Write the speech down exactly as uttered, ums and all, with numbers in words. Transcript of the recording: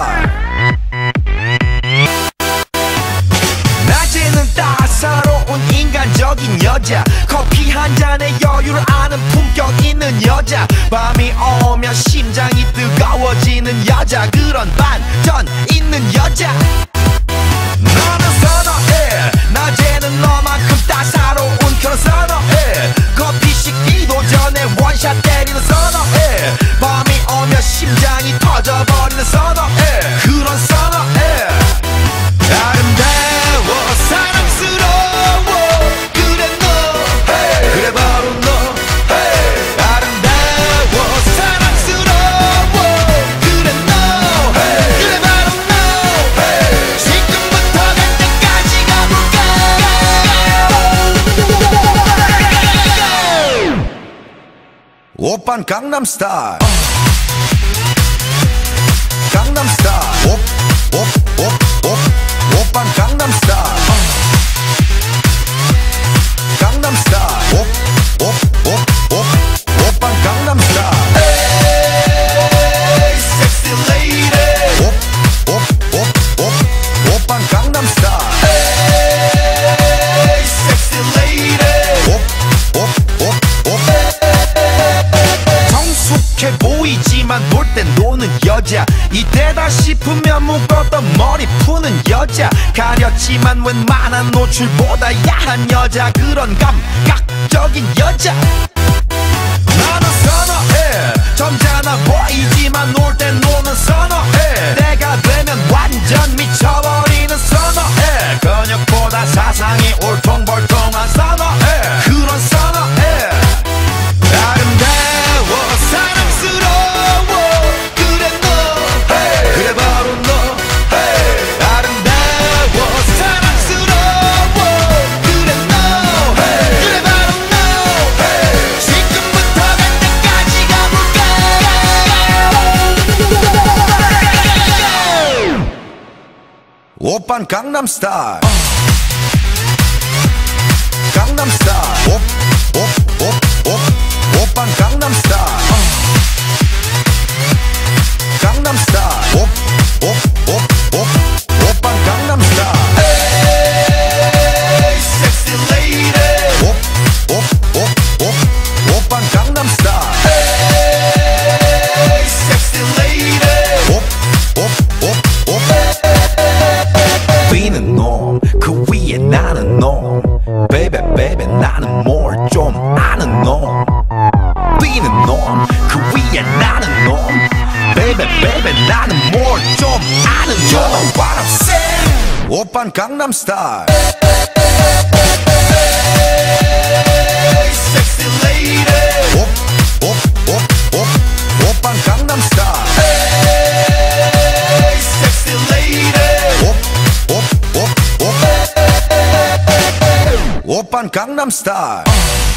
스타일. 낮에는 따사로운 인간적인 여자, 커피 한 잔에 여유를 아는 품격 있는 여자, 밤이 오면 심장이 뜨거워지는 여자, 그런 반전 있는 여자 너는 선호해. 낮에는 너만큼 따사로운 그런 선호해. 커피 식기도 전에 원샷 때리는 선호해. 밤이 오면 심장이 터져버리는 선호해. 그런 선호해. 아름다워 사랑스러워 그래 너 hey. 그래 바로 너 hey. 아름다워 사랑스러워 그래 너 hey. 그래 바로 너 hey. 지금부터 갈 때까지 가볼까. 오빤 강남스타일. 강남스타일. 옵옵옵옵 오빤 강남스타일. 강남스타일. 옵옵옵옵 오빤 강남스타일. 에이 섹시 레이디. 옵옵옵옵 오빤 강남스타일. 에이 섹시 레이디. 옵옵옵옵 성숙해 보이지만 놀 땐 노는 여자, 이때다 싶으면 묶었던 머리 푸는 여자, 가렸지만 웬만한 노출보다 야한 여자, 그런 감각적인 여자 나는 선호해. 점잖아 보이지만 놀 땐 노는 선호해. 내가 되면 완전 미쳐버리는 선호해. 근육보다 사상이 울퉁불퉁한 선호해. 그런 선호해. 아름다워 사랑스러워 그래 너 hey. 그래 바로 너 hey. 아름다워 사랑스러워 그래 너 hey. 그래 바로 너 hey. 지금부터 갈 때까지 가볼까. 오빤 강남스타일. 강남스타일. 옵옵옵옵 오빤 강남스타일. 강남스타일. 옵옵옵옵 오빤 강남스타일. 에이 섹시 레이디. 옵옵옵옵 오빤 강남스타일. 에이 섹시 레이디. 옵옵옵옵 뛰는 놈 그 위에 나는 놈 베이베 베이베 나는 뭘 좀 아는 놈. 뛰는 놈 그 위에 나는 놈 베이베 베이베 나는 뭘 좀 아는 놈. You know what I'm saying. 오빤 강남스타일. 섹시 레이디. 옵옵옵옵 오빤 강남스타일. 섹시 레이디. 옵옵옵옵 오빤 강남스타일.